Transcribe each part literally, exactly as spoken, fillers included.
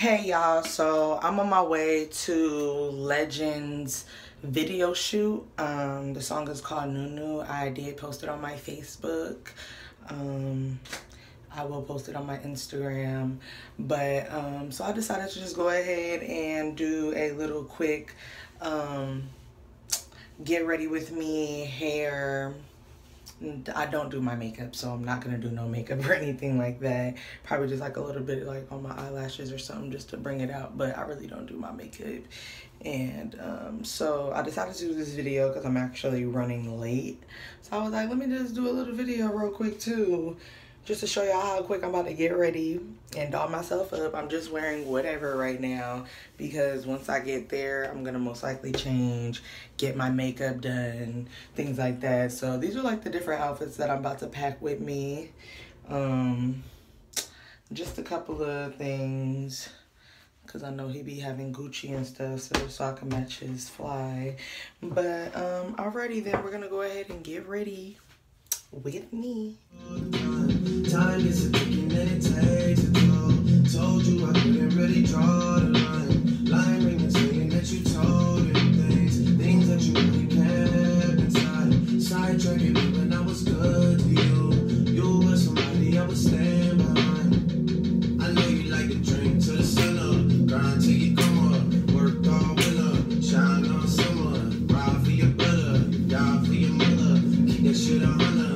Hey y'all, so I'm on my way to Legends video shoot. Um, the song is called Nunu. I did post it on my Facebook. Um, I will post it on my Instagram. But um, so I decided to just go ahead and do a little quick um, get ready with me hair. I don't do my makeup, so I'm not gonna do no makeup or anything like that. Probably just like a little bit like on my eyelashes or something just to bring it out, but I really don't do my makeup. And um, so I decided to do this video because I'm actually running late. So I was like, let me just do a little video real quick too, just to show y'all how quick I'm about to get ready and doll myself up. I'm just wearing whatever right now because once I get there, I'm gonna most likely change, get my makeup done, things like that. So these are like the different outfits that I'm about to pack with me. Um, just a couple of things because I know he be having Gucci and stuff, so, so I can match his fly. But um, alrighty then, we're gonna go ahead and get ready with me. Time is a ticking and it takes a toll. Told you I couldn't really draw the line. Line ringing saying that you told him things, things that you really kept inside. Sidetracking me when I was good to you. You were somebody I would stand behind. I know you like to drink to the sun up, grind till you come up, work all winter, shine all summer, ride for your brother, die for your mother, keep that shit a hundred.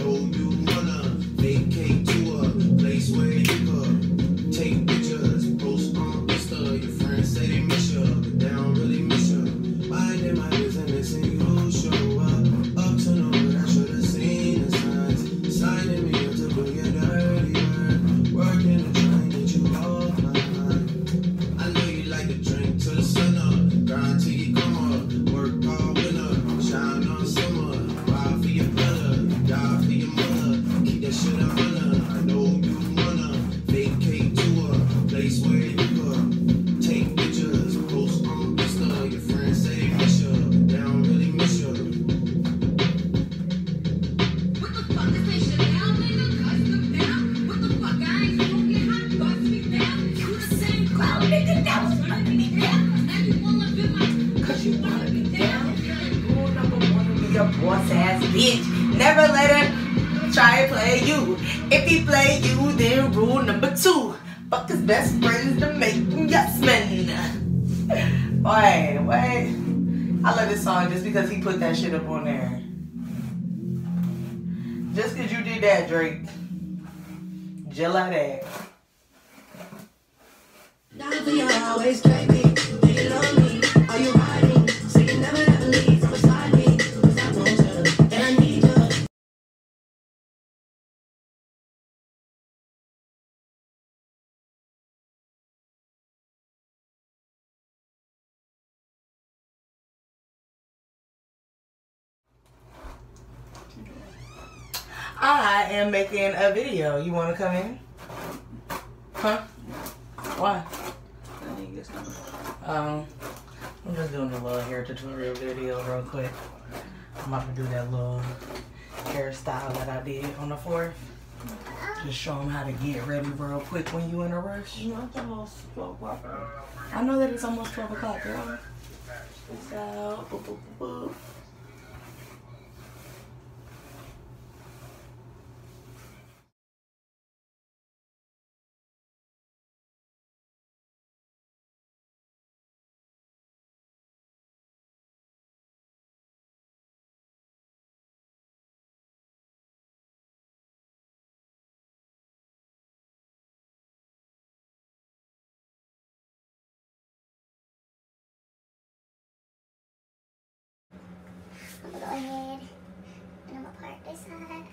Boss ass bitch, never let him try to play you. If he play you, then rule number two: fuck his best friends to make him yes men. Wait, wait. I love this song just because he put that shit up on there. Just because you did that, Drake. Just like that. Now you always play me. Do you love me? Are you riding? So you never ever leave beside me. I am making a video. You want to come in? Huh? Why? Um, I'm just doing a little hair tutorial video real quick. I'm about to do that little hairstyle that I did on the fourth. Just show them how to get ready real quick when you in a rush. You know, it's almost twelve o'clock. I know that it's almost twelve o'clock, girl. Peace out. Boop, boop, boop, boop. I'm gonna go ahead and I'm gonna part this side.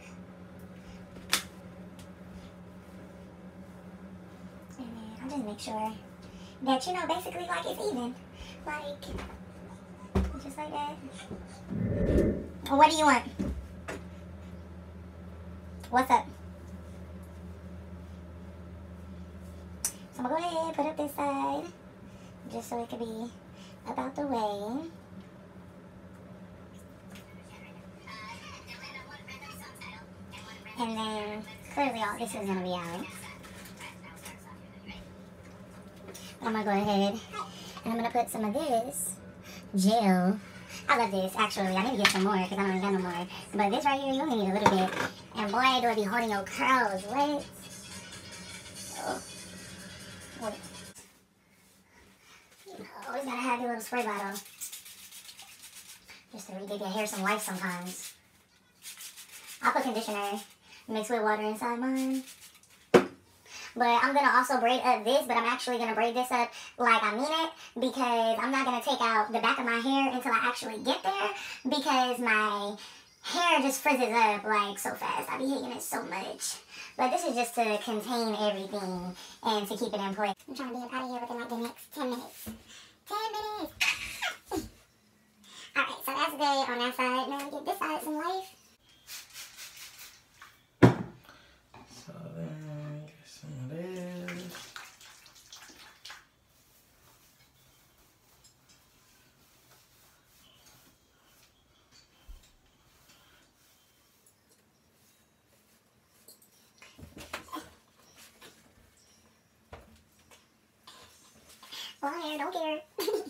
And then I'll just make sure that, you know, basically like it's even. Like, just like that. Well, what do you want? What's up? So I'm gonna go ahead, put up this side, just so it could be about the way. And then clearly all this is gonna be out. I'm gonna go ahead and I'm gonna put some of this gel. I love this, actually. I need to get some more because I don't even got no more. But this right here, you only need a little bit. And boy, do it be holding your curls. What? Oh. What? You always gotta have your little spray bottle. Just to really give your hair some life sometimes. I'll put conditioner mixed with water inside mine. But I'm going to also braid up this, but I'm actually going to braid this up like I mean it, because I'm not going to take out the back of my hair until I actually get there, because my hair just frizzes up like so fast. I be hating it so much. But this is just to contain everything and to keep it in place. I'm trying to be out of here within like the next ten minutes. ten minutes! Alright, so that's good on that side. Now we get this side some life. So then get some of this. Well, I don't care.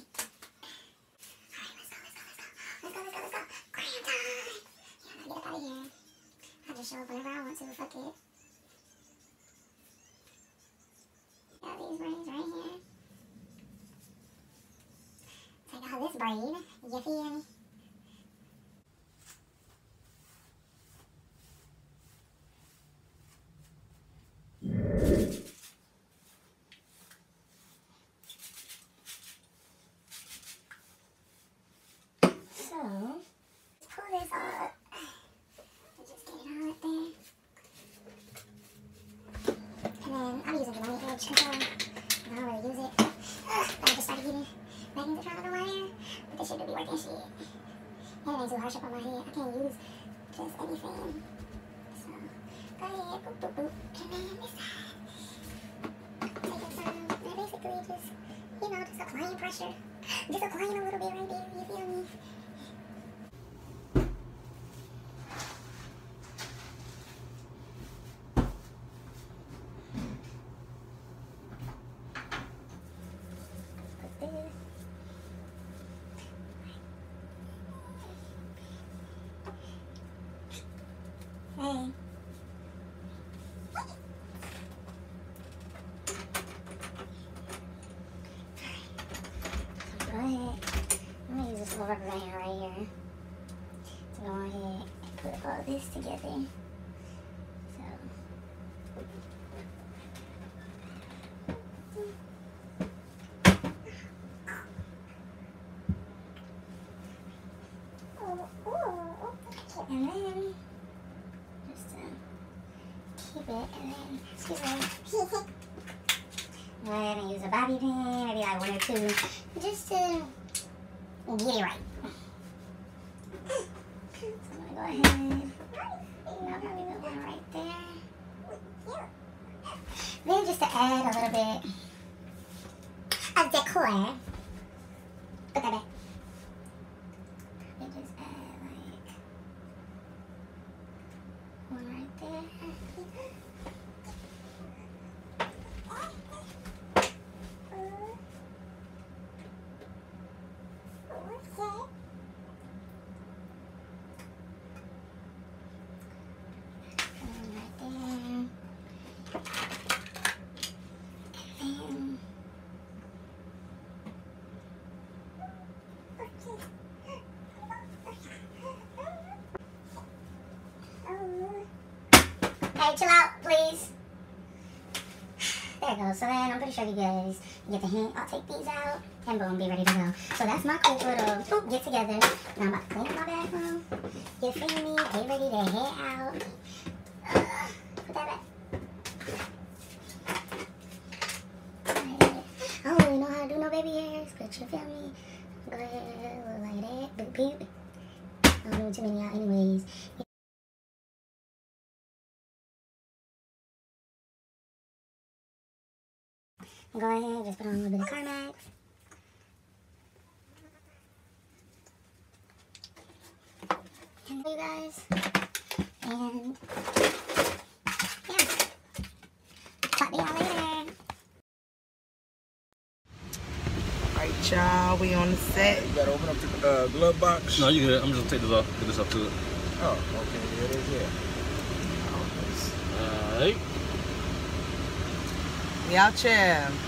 Show up whenever I want to, fuck it. Got these braids right here. Take out this braid, you feel me? So, let's pull this up. I'm using the money edge control. I don't really use it. Ugh, but I just started getting back into trying to do my hair. But this shit do be working shit. And it ain't too harsh up on my head. I can't use just anything. So, go ahead, boop, boop, boop. And then this side. Taking some, and basically just, you know, just applying pressure. Just applying a little bit right there, you feel me? Hey. Go ahead. I'm gonna use this little rubber band right here to go ahead and put all this together. So. And then keep it, and then, excuse me, go ahead and use a bobby pin, maybe like one or two, just to get it right. So I'm gonna go ahead, I'll probably put one right there. Then just to add a little bit of decor, put that back. And just add like one right there. Hey, chill out, please. There it goes. So then I'm pretty sure you guys get the hint. I'll take these out and boom, be ready to go. So that's my quick little boop, get together. Now I'm about to clean up my bathroom. You feel me? Get ready to head out. Uh, put that back. I don't really know how to do no baby hairs, but you feel me? Go ahead, look like that. Boop, boop. I don't know too many out anyways. Go ahead, just put on a little bit of Carmex. And you guys. And yeah. Talk to y'all later. right, y'all. We on the set. You gotta open up the uh, glove box. No, you good. I'm just gonna take this off. Get this up to it. Oh, okay. There it is. Yeah. Alright. We out here.